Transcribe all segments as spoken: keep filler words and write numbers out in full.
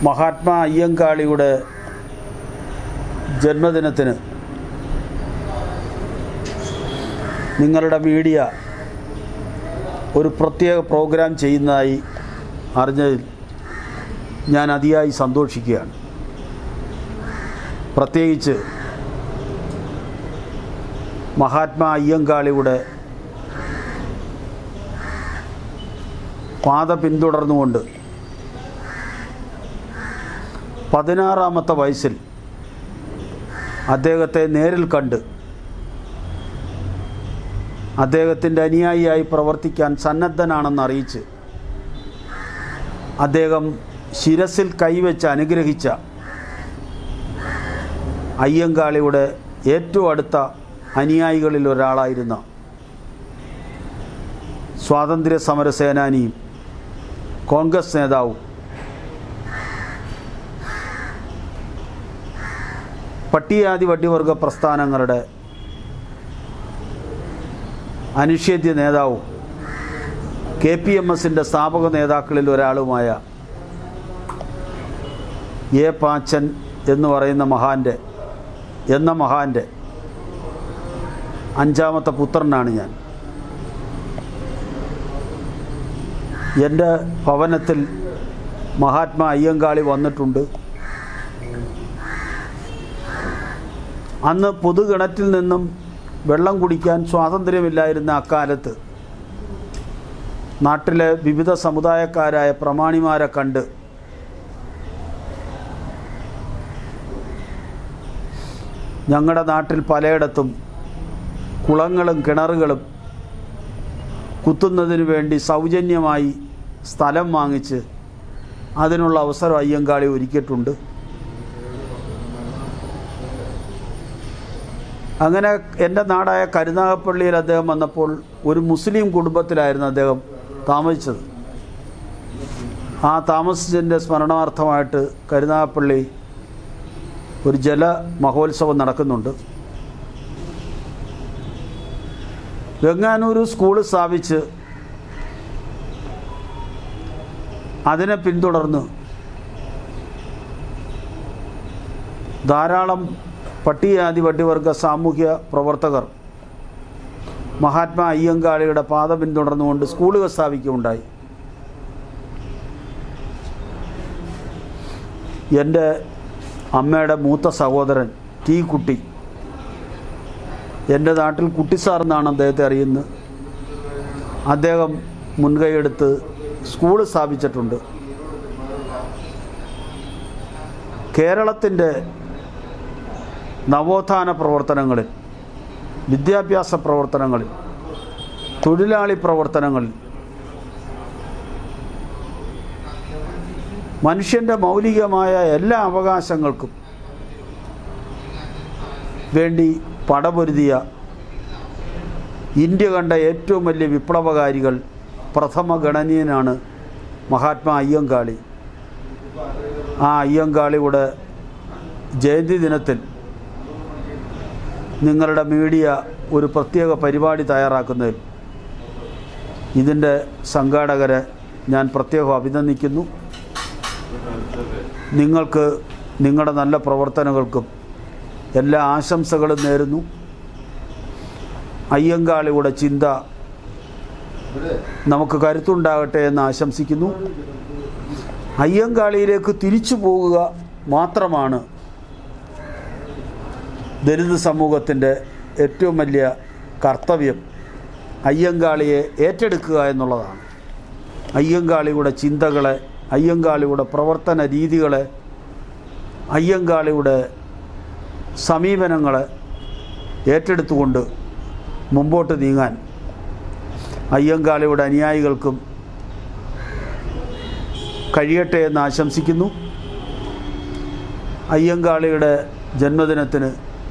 മഹാത്മാ അയ്യങ്കാളിയുടെ ജന്മദിനത്തിന് നിങ്ങളുടെ മീഡിയ ഒരു പ്രത്യേക പ്രോഗ്രാം ചെയ്യുന്നതായി അറിഞ്ഞതിൽ ഞാൻ അതിയായി സന്തോഷിക്കുകയാണ്. പ്രത്യേകിച്ച് മഹാത്മാ അയ്യങ്കാളിയുടെ പാത പിന്തുടർന്നുകൊണ്ട് പതിനാറാമത്തെ വയസ്സിൽ അദ്ദേഹത്തെ നേരിൽ കണ്ട് അദ്ദേഹത്തിൻ്റെ അനുയായിയായി പ്രവർത്തിക്കാൻ സന്നദ്ധനാണെന്ന് അറിയിച്ച് അദ്ദേഹം ശിരസിൽ കൈവച്ച് അനുഗ്രഹിച്ച അയ്യങ്കാളിയുടെ ഏറ്റവും അടുത്ത അനുയായികളിൽ ഒരാളായിരുന്ന സ്വാതന്ത്ര്യ സമര സേനാനിയും കോൺഗ്രസ് നേതാവും പട്ടികജാതി പട്ടികവർഗ പ്രസ്ഥാനങ്ങളുടെ അനിഷേധ്യ നേതാവും കെ പി എം എസിൻ്റെ സ്ഥാപക നേതാക്കളിൽ ഒരാളുമായ എ പാച്ചൻ എന്ന് പറയുന്ന മഹാൻ്റെ എന്ന മഹാൻ്റെ അഞ്ചാമത്തെ പുത്രനാണ് ഞാൻ. എൻ്റെ ഭവനത്തിൽ മഹാത്മാ അയ്യങ്കാളി വന്നിട്ടുണ്ട്. അന്ന് പൊതുകിണറ്റിൽ നിന്നും വെള്ളം കുടിക്കാൻ സ്വാതന്ത്ര്യമില്ലായിരുന്ന അക്കാലത്ത് നാട്ടിലെ വിവിധ സമുദായക്കാരായ പ്രമാണിമാരെ കണ്ട് ഞങ്ങളുടെ നാട്ടിൽ പലയിടത്തും കുളങ്ങളും കിണറുകളും കുത്തുന്നതിന് വേണ്ടി സൗജന്യമായി സ്ഥലം വാങ്ങിച്ച് അതിനുള്ള അവസരം അയ്യങ്കാളി ഒരുക്കിയിട്ടുണ്ട്. അങ്ങനെ എൻ്റെ നാടായ കരുനാഗപ്പള്ളിയിൽ അദ്ദേഹം വന്നപ്പോൾ ഒരു മുസ്ലിം കുടുംബത്തിലായിരുന്നു അദ്ദേഹം താമസിച്ചത്. ആ താമസിച്ചതിൻ്റെ സ്മരണാർത്ഥമായിട്ട് കരുനാഗപ്പള്ളി ഒരു ജല മഹോത്സവം നടക്കുന്നുണ്ട്. വെങ്ങാനൂർ സ്കൂൾ സ്ഥാപിച്ച് അതിനെ പിന്തുടർന്ന് ധാരാളം പട്ടികജാതി പട്ടികവർഗ സാമൂഹ്യ പ്രവർത്തകർ മഹാത്മാ അയ്യങ്കാളിയുടെ പാത പിന്തുടർന്നുകൊണ്ട് സ്കൂളുകൾ സ്ഥാപിക്കുകയുണ്ടായി. എൻ്റെ അമ്മയുടെ മൂത്ത സഹോദരൻ ടി കുട്ടി, എൻ്റെ നാട്ടിൽ കുട്ടിസാർ എന്നാണ് അദ്ദേഹത്തെ അറിയുന്നത്, അദ്ദേഹം മുൻകൈയെടുത്ത് സ്കൂൾ സ്ഥാപിച്ചിട്ടുണ്ട്. കേരളത്തിൻ്റെ നവോത്ഥാന പ്രവർത്തനങ്ങളിൽ, വിദ്യാഭ്യാസ പ്രവർത്തനങ്ങളിൽ, തൊഴിലാളി പ്രവർത്തനങ്ങളിൽ മനുഷ്യൻ്റെ മൗലികമായ എല്ലാ അവകാശങ്ങൾക്കും വേണ്ടി പടപൊരുതിയ ഇന്ത്യ കണ്ട ഏറ്റവും വലിയ വിപ്ലവകാരികൾ പ്രഥമ ഗണനീയനാണ് മഹാത്മാ അയ്യങ്കാളി. ആ അയ്യങ്കാളിയുടെ ജയന്തി ദിനത്തിൽ നിങ്ങളുടെ മീഡിയ ഒരു പ്രത്യേക പരിപാടി തയ്യാറാക്കുന്നതിൽ ഇതിൻ്റെ സംഘാടകരെ ഞാൻ പ്രത്യേകം അഭിനന്ദിക്കുന്നു. നിങ്ങൾക്ക് നിങ്ങളുടെ നല്ല പ്രവർത്തനങ്ങൾക്കും എല്ലാ ആശംസകളും നേരുന്നു. അയ്യങ്കാളിയുടെ ചിന്ത നമുക്ക് കരുത്തുണ്ടാകട്ടെ എന്ന് ആശംസിക്കുന്നു. അയ്യങ്കാളിയിലേക്ക് തിരിച്ചു പോകുക മാത്രമാണ് ദലിത് സമൂഹത്തിൻ്റെ ഏറ്റവും വലിയ കർത്തവ്യം. അയ്യങ്കാളിയെ ഏറ്റെടുക്കുക എന്നുള്ളതാണ്. അയ്യങ്കാളിയുടെ ചിന്തകളെ, അയ്യങ്കാളിയുടെ പ്രവർത്തന രീതികളെ, അയ്യങ്കാളിയുടെ സമീപനങ്ങളെ ഏറ്റെടുത്തുകൊണ്ട് മുമ്പോട്ട് നീങ്ങാൻ അയ്യങ്കാളിയുടെ അനുയായികൾക്കും കഴിയട്ടെ എന്ന് ആശംസിക്കുന്നു. അയ്യങ്കാളിയുടെ ജന്മദിനത്തിന്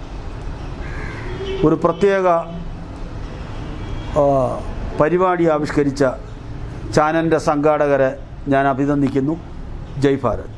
ഒരു പ്രത്യേക പരിപാടി ആവിഷ്കരിച്ച ചാനലിൻ്റെ സംഘാടകരെ ഞാൻ അഭിനന്ദിക്കുന്നു. ജയ് ഭാരത്.